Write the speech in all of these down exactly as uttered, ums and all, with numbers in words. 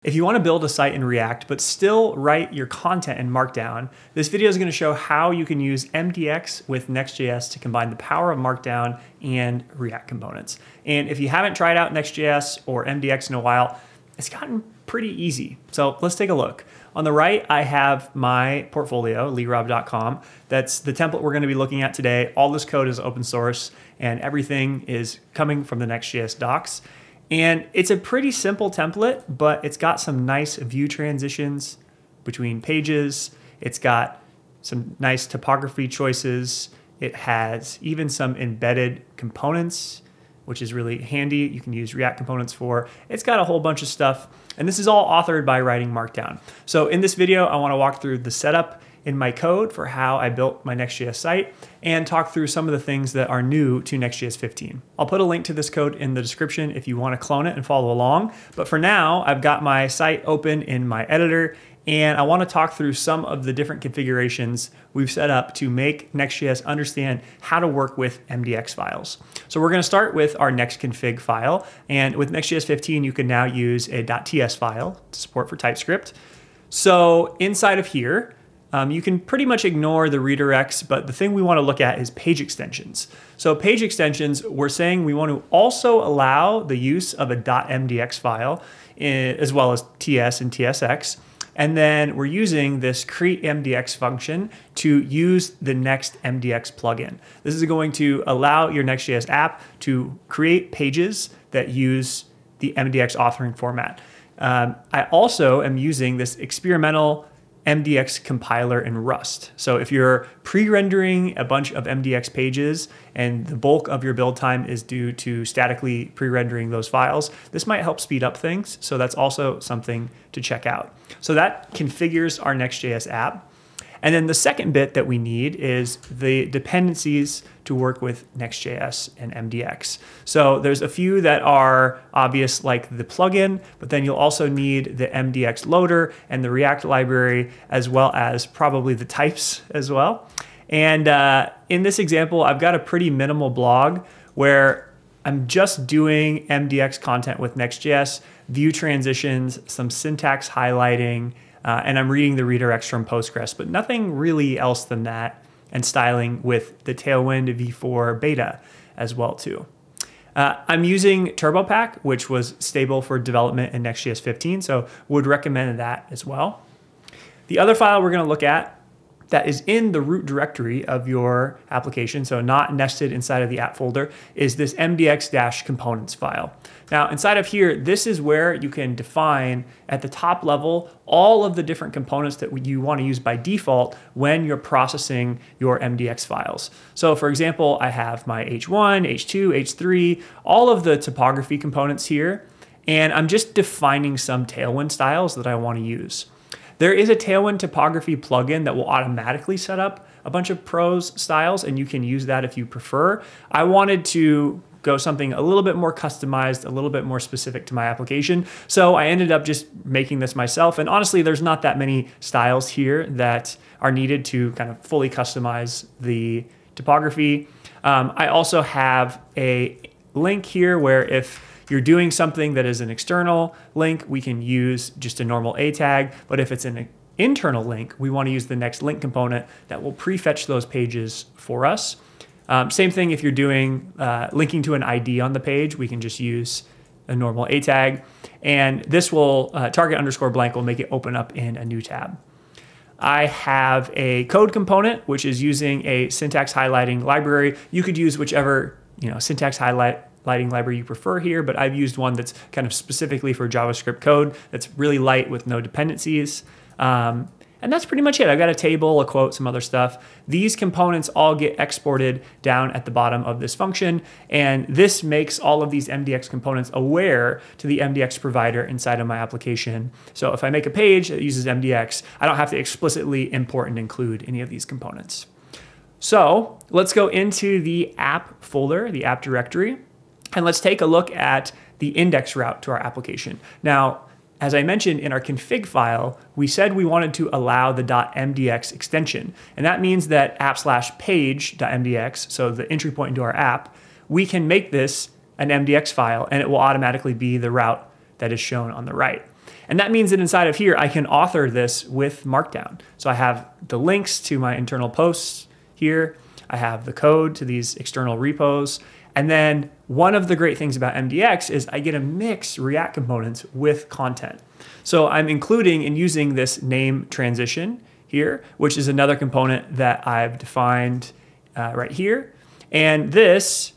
If you want to build a site in React, but still write your content in Markdown, this video is going to show how you can use M D X with Next.js to combine the power of Markdown and React components. And if you haven't tried out Next.js or M D X in a while, it's gotten pretty easy. So let's take a look. On the right, I have my portfolio, lee rob dot com. That's the template we're going to be looking at today. All this code is open source and everything is coming from the Next.js docs. And it's a pretty simple template, but it's got some nice view transitions between pages. It's got some nice typography choices. It has even some embedded components, which is really handy. You can use React components for. It's got a whole bunch of stuff. And this is all authored by writing Markdown. So in this video, I want to walk through the setup in my code for how I built my Next.js site and talk through some of the things that are new to Next.js fifteen. I'll put a link to this code in the description if you want to clone it and follow along. But for now, I've got my site open in my editor, and I want to talk through some of the different configurations we've set up to make Next.js understand how to work with M D X files. So we're going to start with our next config file. And with Next.js fifteen, you can now use a .ts file to support for TypeScript. So inside of here, Um, you can pretty much ignore the redirects, but the thing we want to look at is page extensions. So page extensions, we're saying we want to also allow the use of a .mdx file in, as well as ts and tsx. And then we're using this create M D X function to use the next M D X plugin. This is going to allow your Next.js app to create pages that use the M D X authoring format. Um, I also am using this experimental M D X compiler in Rust. So if you're pre-rendering a bunch of M D X pages and the bulk of your build time is due to statically pre-rendering those files, this might help speed up things. So that's also something to check out. So that configures our Next.js app. And then the second bit that we need is the dependencies to work with Next.js and M D X. So there's a few that are obvious, like the plugin, but then you'll also need the M D X loader and the React library, as well as probably the types as well. And uh, in this example, I've got a pretty minimal blog where I'm just doing M D X content with Next.js, view transitions, some syntax highlighting, Uh, and I'm reading the redirects from Postgres, but nothing really else than that, and styling with the Tailwind v four beta as well too. Uh, I'm using TurboPack, which was stable for development in Next.js fifteen, so would recommend that as well. The other file we're gonna look at that is in the root directory of your application, so not nested inside of the app folder, is this M D X-components file. Now, inside of here, this is where you can define at the top level all of the different components that you want to use by default when you're processing your M D X files. So for example, I have my H one, H two, H three, all of the typography components here, and I'm just defining some Tailwind styles that I want to use. There is a Tailwind typography plugin that will automatically set up a bunch of prose styles, and you can use that if you prefer. I wanted to go something a little bit more customized, a little bit more specific to my application. So I ended up just making this myself. And honestly, there's not that many styles here that are needed to kind of fully customize the typography. Um, I also have a link here where if you're doing something that is an external link, we can use just a normal A tag. But if it's an internal link, we want to use the next link component that will prefetch those pages for us. Um, same thing if you're doing uh, linking to an I D on the page, we can just use a normal A tag. And this will, uh, target underscore blank will make it open up in a new tab. I have a code component, which is using a syntax highlighting library. You could use whichever you know syntax highlight lighting library you prefer here, but I've used one that's kind of specifically for JavaScript code that's really light with no dependencies. Um, and that's pretty much it. I've got a table, a quote, some other stuff. These components all get exported down at the bottom of this function, and this makes all of these M D X components aware to the M D X provider inside of my application. So if I make a page that uses M D X, I don't have to explicitly import and include any of these components. So let's go into the app folder, the app directory, and let's take a look at the index route to our application. Now, as I mentioned in our config file, we said we wanted to allow the .mdx extension. And that means that app slash page.mdx, so the entry point into our app, we can make this an M D X file and it will automatically be the route that is shown on the right. And that means that inside of here, I can author this with Markdown. So I have the links to my internal posts here. I have the code to these external repos. And then one of the great things about M D X is I get to mix React components with content. So I'm including and using this name transition here, which is another component that I've defined uh, right here. And this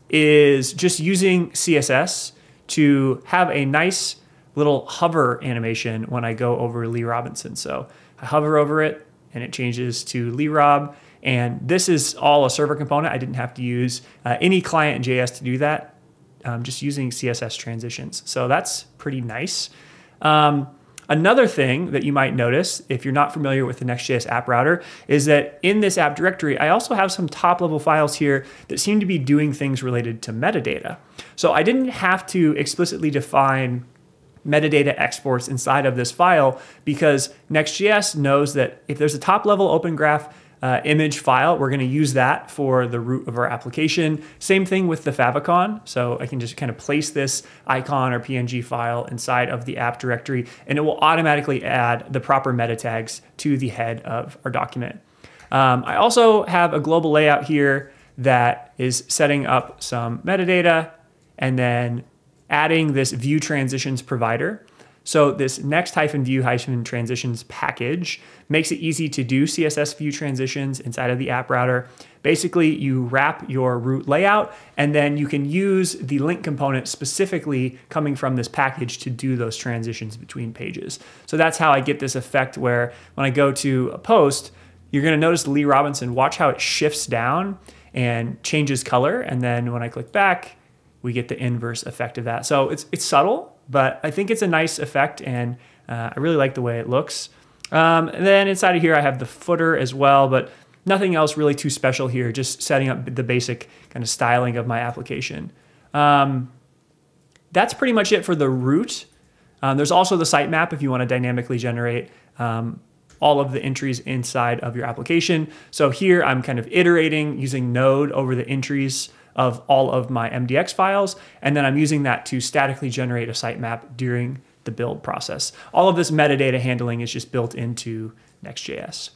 is just using C S S to have a nice little hover animation when I go over Lee Robinson. So I hover over it and it changes to Lee Rob. And this is all a server component. I didn't have to use uh, any client in J S to do that, um, just using C S S transitions. So that's pretty nice. Um, another thing that you might notice if you're not familiar with the Next.js App Router is that in this app directory, I also have some top level files here that seem to be doing things related to metadata. So I didn't have to explicitly define metadata exports inside of this file because Next.js knows that if there's a top level open graph Uh, image file, we're going to use that for the root of our application. Same thing with the favicon. So I can just kind of place this icon or P N G file inside of the app directory, and it will automatically add the proper meta tags to the head of our document. Um, I also have a global layout here that is setting up some metadata and then adding this view transitions provider. So this next-view-transitions package makes it easy to do C S S view transitions inside of the app router. Basically, you wrap your root layout, and then you can use the link component specifically coming from this package to do those transitions between pages. So that's how I get this effect where when I go to a post, you're going to notice Lee Robinson. Watch how it shifts down and changes color. And then when I click back, we get the inverse effect of that. So it's, it's subtle, but I think it's a nice effect, and uh, I really like the way it looks. Um, and then inside of here, I have the footer as well, but nothing else really too special here, just setting up the basic kind of styling of my application. Um, that's pretty much it for the root. Um, there's also the sitemap if you want to dynamically generate um, all of the entries inside of your application. So here I'm kind of iterating using Node over the entries of all of my M D X files, and then I'm using that to statically generate a sitemap during the build process. All of this metadata handling is just built into Next.js.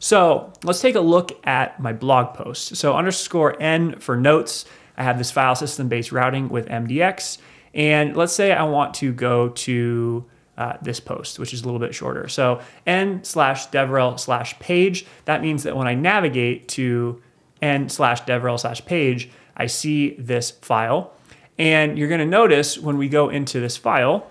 So let's take a look at my blog post. So underscore N for notes. I have this file system-based routing with M D X, and let's say I want to go to uh, this post, which is a little bit shorter. So N slash devrel slash page. That means that when I navigate to N slash devrel slash page, I see this file, and you're going to notice when we go into this file,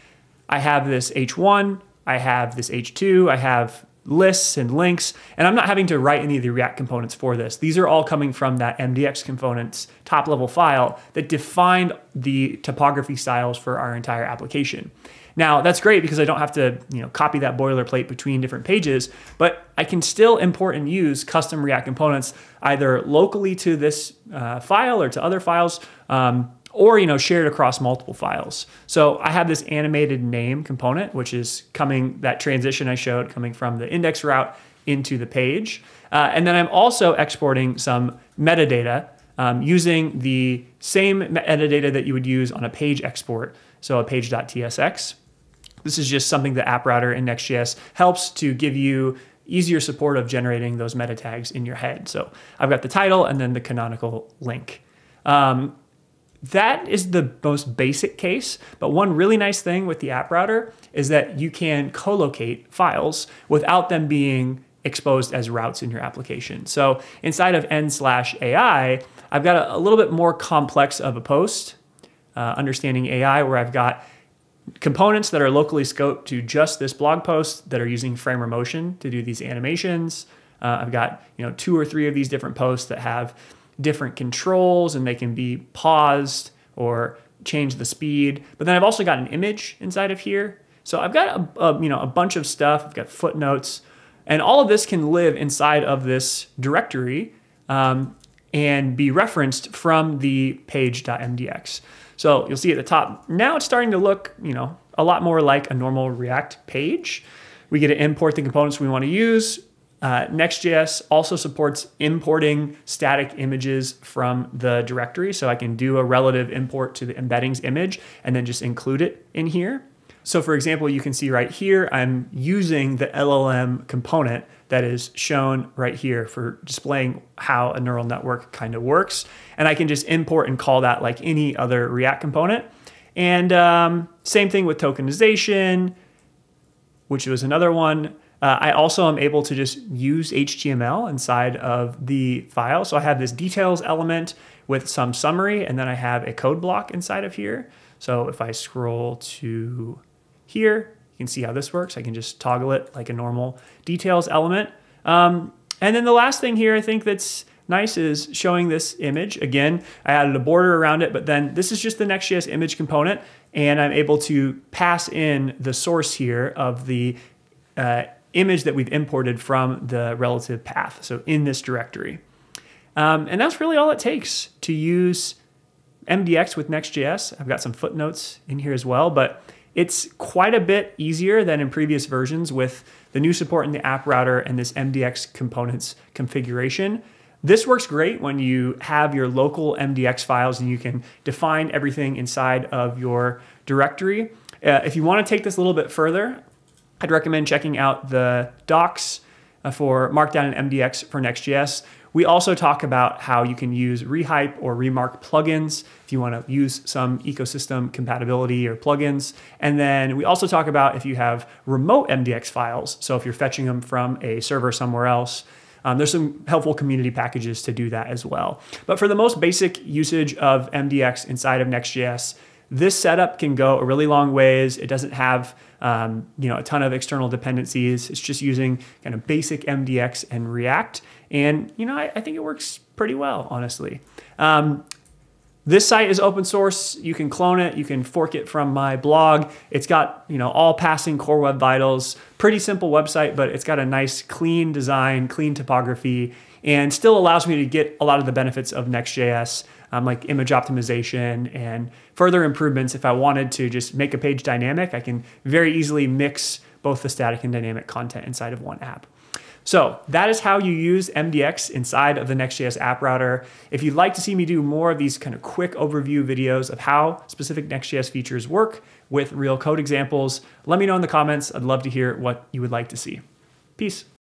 I have this H one, I have this H two, I have lists and links, and I'm not having to write any of the React components for this. These are all coming from that M D X components top level file that defined the typography styles for our entire application. Now that's great because I don't have to, you know, copy that boilerplate between different pages, but I can still import and use custom React components either locally to this uh, file or to other files, um, or you know, shared across multiple files. So I have this animated name component, which is coming, that transition I showed coming from the index route into the page. Uh, and then I'm also exporting some metadata um, using the same metadata that you would use on a page export, so a page.tsx. This is just something the App Router in Next.js helps to give you easier support of generating those meta tags in your head. So I've got the title and then the canonical link. Um, that is the most basic case, but one really nice thing with the App Router is that you can co-locate files without them being exposed as routes in your application. So inside of N slash A I, I've got a, a little bit more complex of a post, uh, understanding A I, where I've got components that are locally scoped to just this blog post that are using Framer Motion to do these animations. Uh, I've got, you know, two or three of these different posts that have different controls, and they can be paused or change the speed. But then I've also got an image inside of here. So I've got a, a, you know, a bunch of stuff. I've got footnotes, and all of this can live inside of this directory um, and be referenced from the page.mdx. So you'll see at the top, now it's starting to look, you know, a lot more like a normal React page. We get to import the components we want to use. Uh, Next.js also supports importing static images from the directory. So I can do a relative import to the embeddings image and then just include it in here. So for example, you can see right here, I'm using the L L M component that is shown right here for displaying how a neural network kind of works. And I can just import and call that like any other React component. And um, same thing with tokenization, which was another one. Uh, I also am able to just use H T M L inside of the file. So I have this details element with some summary, and then I have a code block inside of here. So if I scroll to here, you can see how this works. I can just toggle it like a normal details element. Um, and then the last thing here I think that's nice is showing this image. Again, I added a border around it, but then this is just the Next.js image component, and I'm able to pass in the source here of the uh, image that we've imported from the relative path, so in this directory. Um, and that's really all it takes to use M D X with Next.js. I've got some footnotes in here as well, but it's quite a bit easier than in previous versions with the new support in the app router and this M D X components configuration. This works great when you have your local M D X files and you can define everything inside of your directory. Uh, if you want to take this a little bit further, I'd recommend checking out the docs for Markdown and M D X for Next.js. We also talk about how you can use rehype or remark plugins if you want to use some ecosystem compatibility or plugins. And then we also talk about if you have remote M D X files, so if you're fetching them from a server somewhere else, um, there's some helpful community packages to do that as well. But for the most basic usage of M D X inside of Next.js, this setup can go a really long ways. It doesn't have um, you know, a ton of external dependencies. It's just using kind of basic M D X and React. And you know, I, I think it works pretty well, honestly. Um, this site is open source. You can clone it. You can fork it from my blog. It's got you know all passing core web vitals. Pretty simple website, but it's got a nice clean design, clean typography, and still allows me to get a lot of the benefits of Next.js, um, like image optimization and further improvements. If I wanted to just make a page dynamic, I can very easily mix both the static and dynamic content inside of one app. So that is how you use M D X inside of the Next.js App Router. If you'd like to see me do more of these kind of quick overview videos of how specific Next.js features work with real code examples, let me know in the comments. I'd love to hear what you would like to see. Peace.